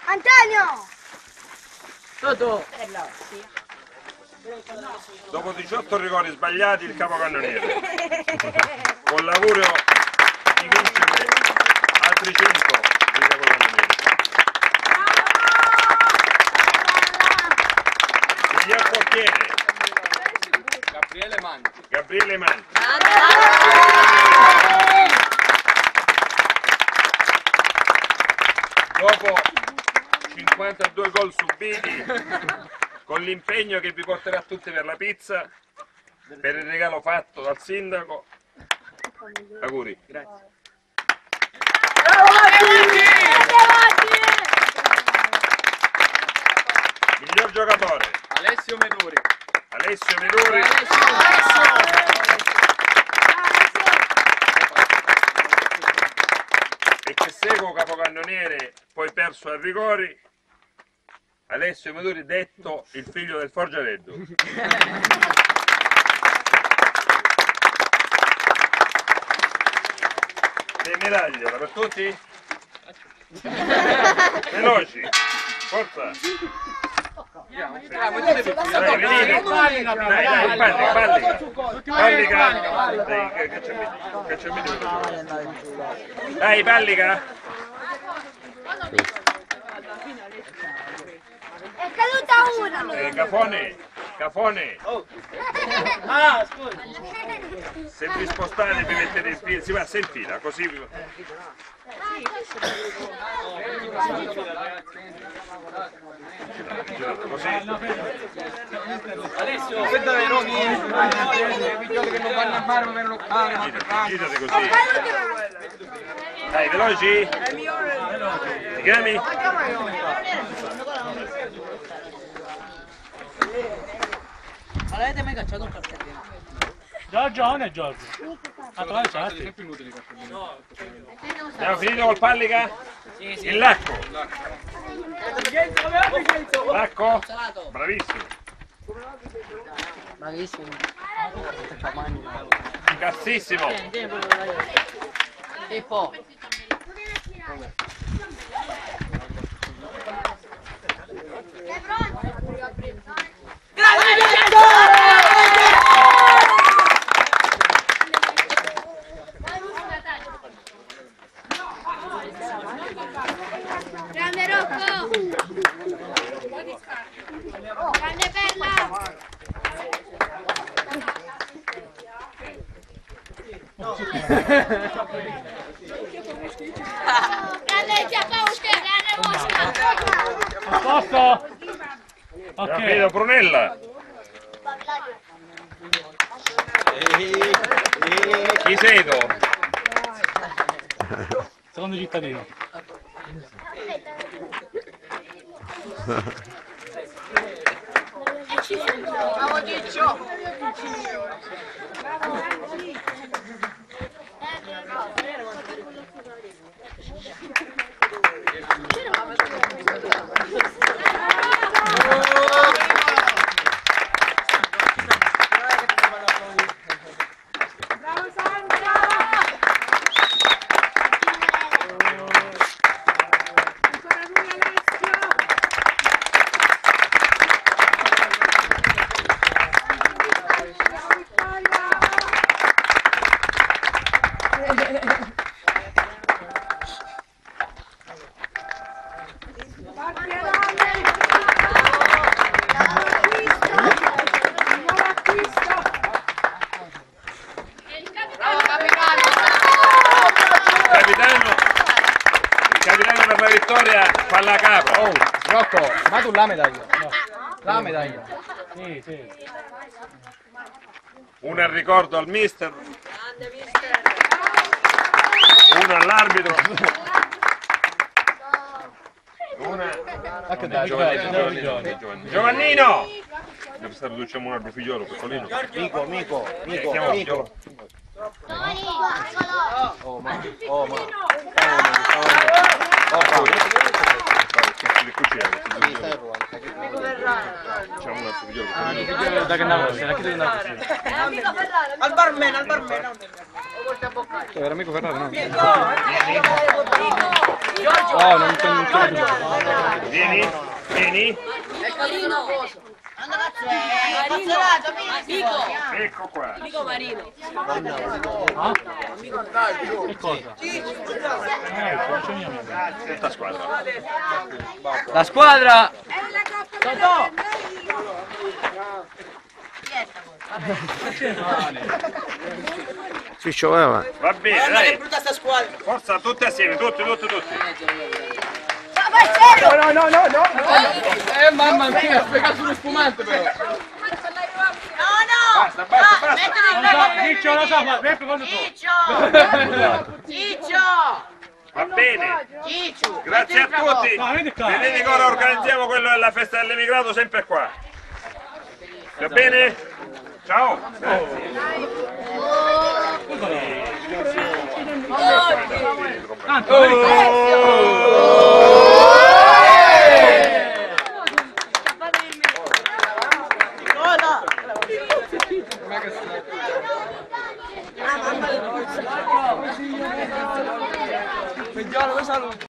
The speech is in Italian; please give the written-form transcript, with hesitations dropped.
Antonio! Toto! Dopo 18 rigori sbagliati il capocannoniere. Con l'augurio di vincere altri 100 di capocannoniere. Signor portiere Gabriele Manti. Dopo 52 gol subiti, con l'impegno che vi porterà tutti per la pizza, per il regalo fatto dal sindaco, auguri. Grazie. Miglior giocatore Alessio Meduri. Alessio Meduri. E che seguo capocannoniere, poi perso ai rigori, Alessio Meduri, detto il figlio del Forgiareddo. Le medaglie, ora per tutti? Veloci, forza! Dai, venite! Dai, Pallica! Dai, che c'è meglio? Dai, Pallica! È caduta una! Cafone! Ah, scusa! Se vi spostate vi mettete in fila, si passa in fila, così vi... Così. Alessio, aspetta dai Romy! Che non vanno a mare ma vengono lontano! Girate così. Dai, veloci! Ti chiami? Ma l'avete mai cacciato un cartellino? Giorgio, non è Giorgio. Ah, tu l'hai cacciato? Abbiamo finito col Pallica? Sì. Il Lacco? Lacco? Bravissimo. Bravissimo. Cassissimo. E poi? Grande Rocco! Grande Bella! Grande Giacauske, grande Mosca! A posto? Ok. Vedo Brunella. Chiseto. Secondo cittadino. Bravo Ciccio! Capitano per la vittoria fa la capra. Oh, Rocco, ma tu la medaglia? No. La medaglia? Sì, sì. Una al ricordo al mister. Una all'arbitro. Una Giovannino! Dove sta riduciamo un altro figliolo, piccolino. Mico. Oh, ma. Le cucine. Facciamo un altro figliolo. Da che andavo, se la chiedo di andare. Al barman. Era amico Ferraro, no? Giorgio! Oh, non c'è Vieni, vieni. Ecco qua. Ah? Che cosa? Tutta squadra. La squadra! Ciccio, vai avanti. Va bene, dai. Brutta sta squadra. Forza, tutti assieme, tutti. Mamma mia, spiegato sullo spumante però. Basta. Ciccio, lo so, ma Beppe quando tu. Va bene. Grazie a tutti. No, vedi qua. Vedete che ora organizziamo quello della festa dell'emigrato sempre qua. Va bene? Ciao. Tanto, vedi qua. Peggiore, lo saluto.